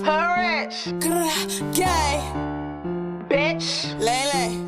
Rich. Gay. Bitch. Lele.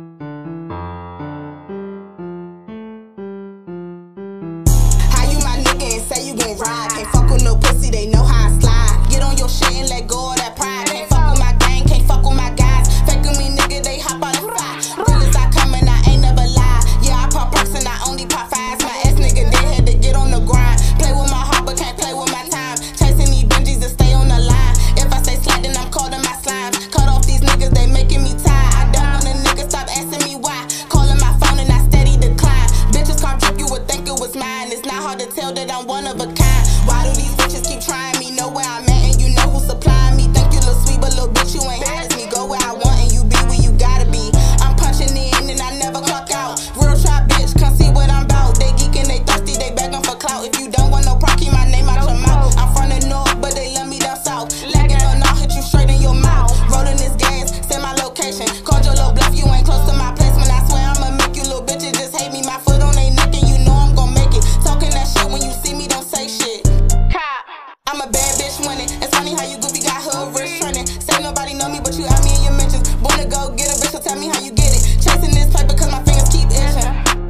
How you my nigga and say you gon' ride? Can't fuck with no pussy, they know how I slide. Get on your shit and let go of that pride. Can't fuck with my gang, can't fuck with my guys. Fake with me, nigga, they hop out and fly. Real as I come and I ain't never lie. Yeah, I pop perks and I only pop fives. My ass nigga dead had to get on the grind. Play with my heart but can't play with my time. Chasing these Benjis to stay on the line. If I say slide, then I'm calling my slimes. Cut off these niggas, they making me tired. I don't want a nigga stop asking me why. Calling my phone and I steady decline. Bitches can't trip, you would think it was mine. It's not hard to tell that I'm one of a kind. Why do these bitches keep trying me? Know where I'm at and you know who's supplying me. Think you look sweet, but little bitch, you ain't hot as me. Go where I want and you be where you gotta be. I'm punching in and I never clock out. Real trap bitch, come see what I'm about. They geeking, they thirsty, they begging for clout. If you don't want no proc, keep my name out your mouth. I'm from the north, but they love me down south. Lagging on, I'll hit you straight in your mouth. Rolling this gas, send my location. Called your little bluff, you ain't close to my placement. I swear I'ma make you little bitches just hate me. My foot on they neck and you know I'm gon' make it. Talking that shit when you see me, don't say shit. I'm a bad bitch winning. It's funny how you goofy got hood wrist trending. Say nobody know me, but you out me in your mentions. Born to go get a bitch, so tell me how you get it. Chasing this paper cause my fingers keep itching.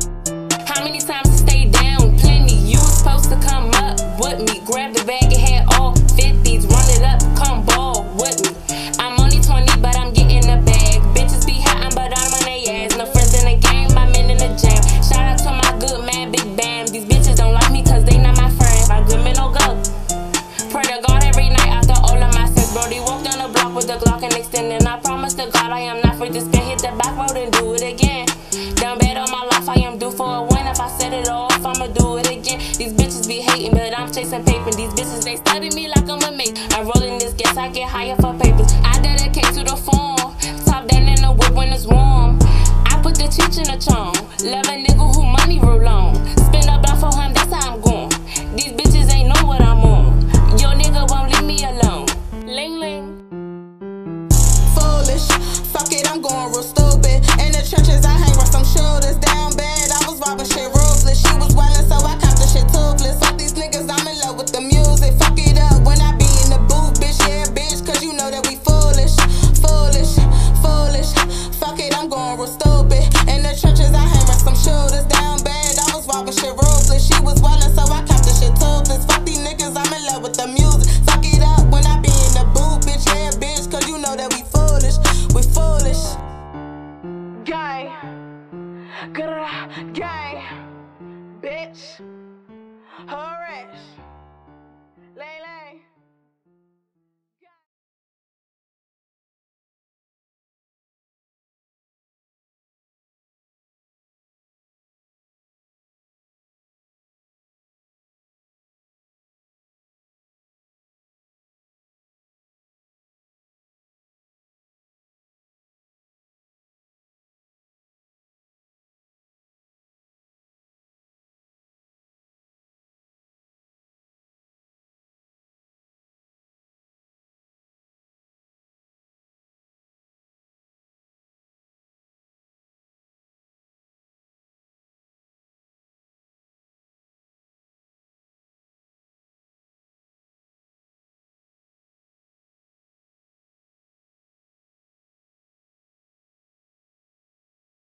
How many times to stay down? Plenty. You was supposed to come up with me. Grab the bag and had all 50s. Run it up, come ball with me. I'm only 20, but I'm getting the bag. Bitches be hot, but I'm on their ass. No friends in the game, my men in the jam. Shout out to my good man, Big Bam. These bitches don't like me cause they not my friends. My good men don't go. Pray to God every night after all of my sins. Brody walked down the block with the Glock and extending. I promise to God I am not free to spin. Hit the back road and do it again. Done bad on my life, I am due for a win. If I set it off, I'ma do it again. These bitches be hating, but I'm chasing paper. These bitches, they study me like I'm a mate. I'm rolling this gas, I get higher for papers. I dedicate to the form. Top down in the whip when it's warm. I put the cheech in the charm. Love a nigga who money roll on. Spin up block for him, that's how I'm going. These bitches ain't know what I'm on. Your nigga won't leave me alone. Ling ling. Foolish, fuck it, I'm going real stupid. In the trenches, I hang with some shoulders down bad. I was robbing shit ruthless. She was wildin', so I copped the shit toothless. Fuck these niggas, I'm in love with the music. Fuck it up when I be in the booth, bitch, yeah, bitch, cause you know that we foolish. Foolish, foolish, fuck it, I'm going real stupid. In the trenches, I hang with some shoulders down bad. I was robbing shit ruthless. She was wildin', so I copped the shit toothless. Fuck these niggas, I'm in love with the music. Fuck it up when I be in the booth, bitch, yeah, bitch, cause you know that we foolish. We foolish. Gang. Gang. Bitch. Rich.